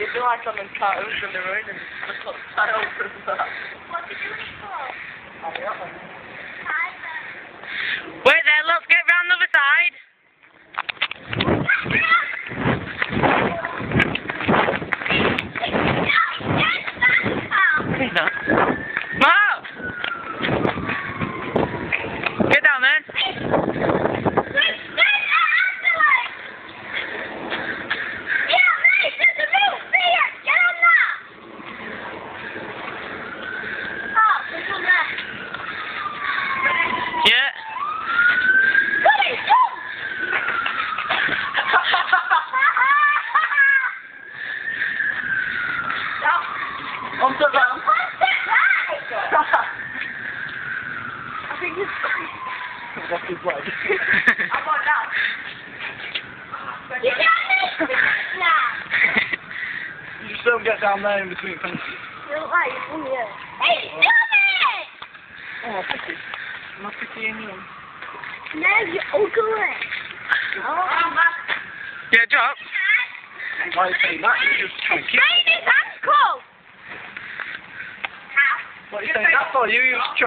It'd be like on them cartoons when they're in and the top tiles and that. What did you do it for? Wait there, let's get round the other side. He's not. Mark! Get down then. Yeah. On the ground. I think it's fine. That's his leg. I'm on now. You got me? Nah. You just don't get down there in between fences. You don't like it, do you? Hey, stop it! Oh, picky. Am I picky in you? No, you're ugly. Yeah, drop. Why are you saying that? You're just trying to keep... Rain is ankle! What are you saying that for? You